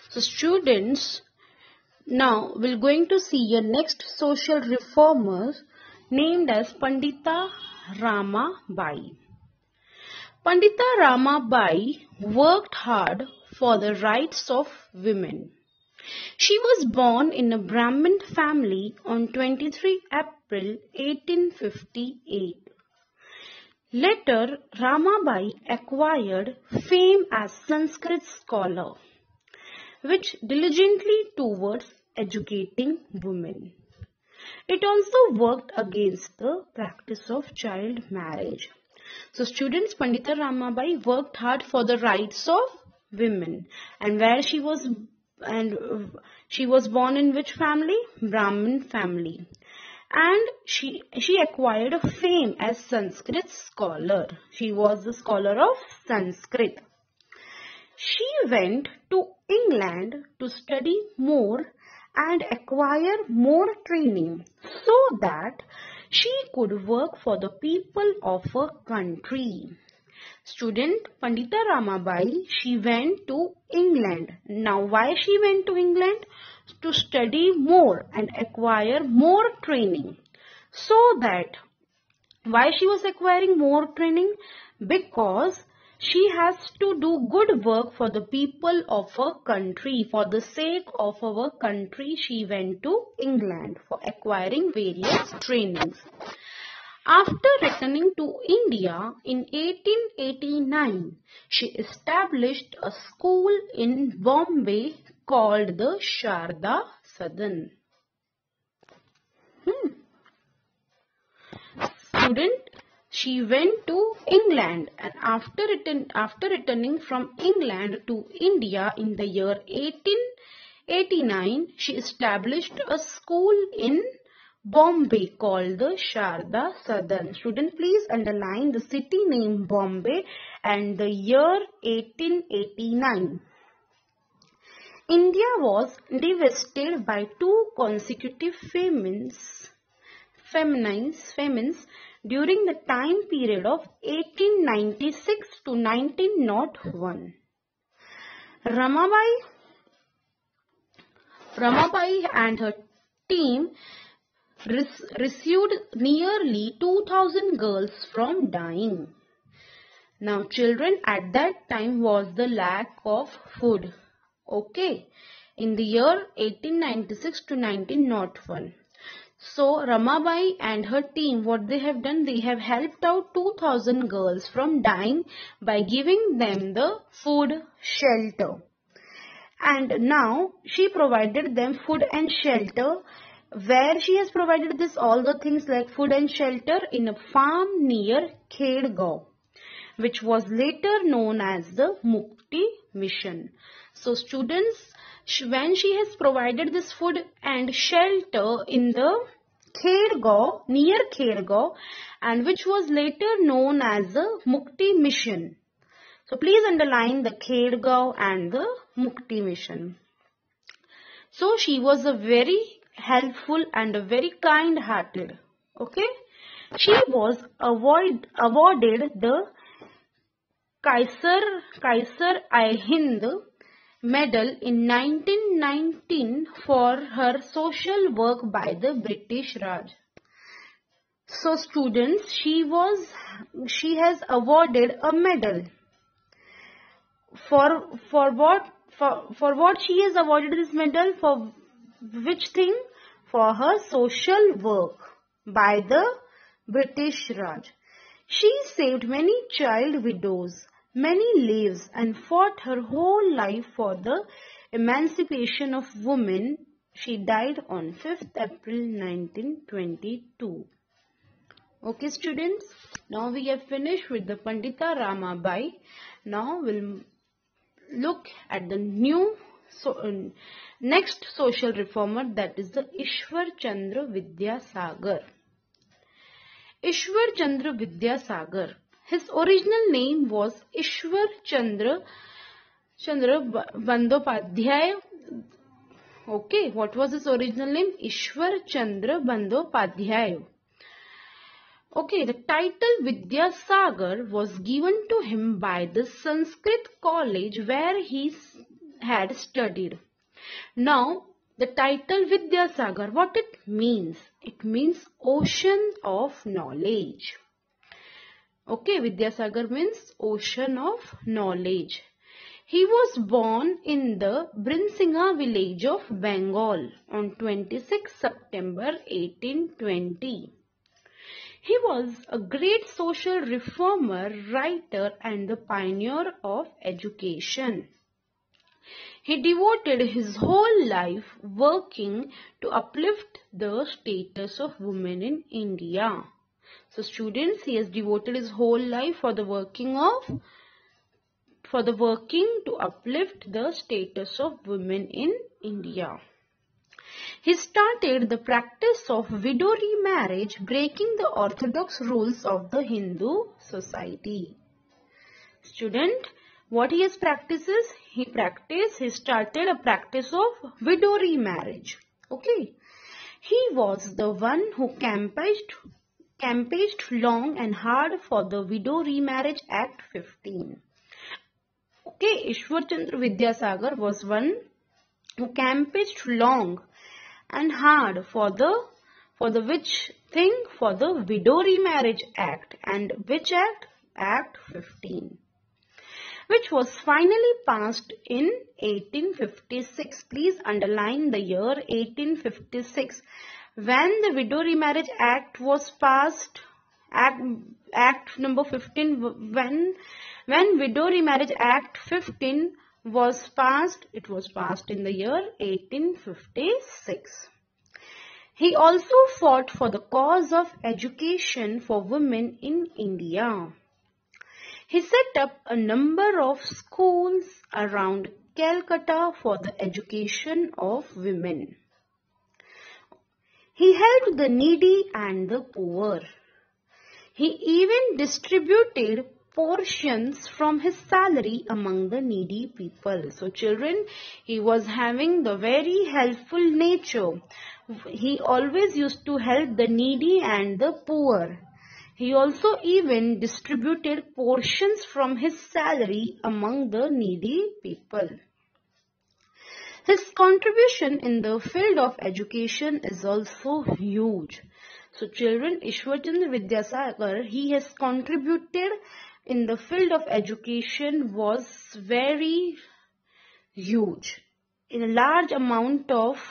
So students, now we're going to see a next social reformer named as Pandita Ramabai. Pandita Ramabai worked hard for the rights of women. She was born in a Brahmin family on 23 April 1858. Later, Ramabai acquired fame as Sanskrit scholar, which diligently towards educating women. It also worked against the practice of child marriage. So students, Pandita Ramabai worked hard for the rights of women. And she was born in which family? Brahmin family. And she acquired a fame as Sanskrit scholar. She was the scholar of Sanskrit. She went to England to study more and acquire more training so that she could work for the people of her country. Student Pandita Ramabai, she went to England. Now why she went to England? To study more and acquire more training. So that, why she was acquiring more training? Because she has to do good work for the people of her country. For the sake of our country, she went to England for acquiring various trainings. After returning to India in 1889, she established a school in Bombay called the Sharda Sadan. Student, she went to England, and after returning from England to India in the year 1889, she established a school in Bombay called the Sharda Sadan. Student, please underline the city name Bombay and the year 1889. India was devastated by two consecutive famines during the time period of 1896 to 1901. Ramabai and her team rescued nearly 2000 girls from dying. Now children, at that time was the lack of food. Okay, in the year 1896 to 1901. So Ramabai and her team, what they have done, they have helped out 2000 girls from dying by giving them the food, shelter. And now she provided them food and shelter. Where she has provided this, all the things like food and shelter, in a farm near Khedgaon, which was later known as the Mukti Mission. So students, when she has provided this food and shelter in the Khedgaon, near Khedgaon, and which was later known as the Mukti Mission. So please underline the Khedgaon and the Mukti Mission. So she was a very helpful and a very kind-hearted. Okay, she was awarded the Kaiser-i-Hind medal in 1919 for her social work by the British Raj. So students, she has awarded a medal. For what she has awarded this medal? For which thing? For her social work by the British Raj. She saved many child widows, many lives, and fought her whole life for the emancipation of women. She died on 5th April 1922. Okay students, now we have finished with the Pandita Ramabai. Now we'll look at the next social reformer, that is the Ishwar Chandra Vidyasagar. Ishwar Chandra Vidyasagar. His original name was Ishwar Chandra Bandyopadhyay. Okay, what was his original name? Ishwar Chandra Bandyopadhyay. Okay, the title Vidyasagar was given to him by the Sanskrit college where he had studied. Now, the title Vidyasagar, what it means? It means ocean of knowledge. Okay, Vidyasagar means ocean of knowledge. He was born in the Brinsinga village of Bengal on 26 September 1820. He was a great social reformer, writer and the pioneer of education. He devoted his whole life working to uplift the status of women in India. So students, he has devoted his whole life for the working to uplift the status of women in India. He started the practice of widow remarriage, breaking the orthodox rules of the Hindu society. Student, what he has practices? He started a practice of widow remarriage. Okay. He was the one who campaigned long and hard for the Widow Remarriage Act 15. Okay, Ishwar Chandra Vidyasagar was one who campaigned long and hard for the Widow Remarriage Act. And which act? Act 15. Which was finally passed in 1856. Please underline the year 1856. When the Widow Remarriage Act was passed, Act number 15, when Widow Remarriage Act 15 was passed, it was passed in the year 1856. He also fought for the cause of education for women in India. He set up a number of schools around Calcutta for the education of women. He helped the needy and the poor. He even distributed portions from his salary among the needy people. So children, he was having the very helpful nature. He always used to help the needy and the poor. He also even distributed portions from his salary among the needy people. His contribution in the field of education is also huge. So children, Ishwar Chandra Vidyasagar, he has contributed in the field of education was very huge. In a large amount of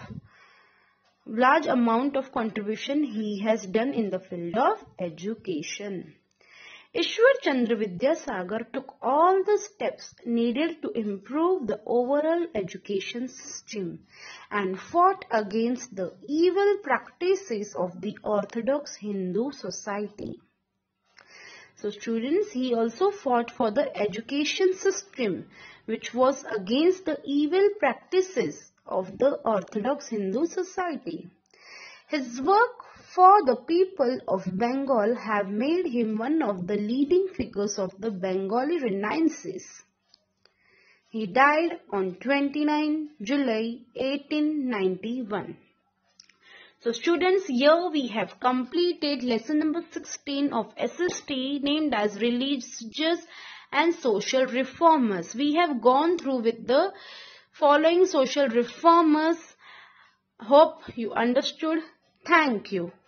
contribution he has done in the field of education. Ishwar Chandra Vidyasagar took all the steps needed to improve the overall education system and fought against the evil practices of the orthodox Hindu society. So students, he also fought for the education system which was against the evil practices of the orthodox Hindu society. His work for the people of Bengal have made him one of the leading figures of the Bengali Renaissance. He died on 29 July 1891. So students, here we have completed lesson number 16 of SST named as Religious and Social Reformers. We have gone through with the following social reformers. Hope you understood. Thank you.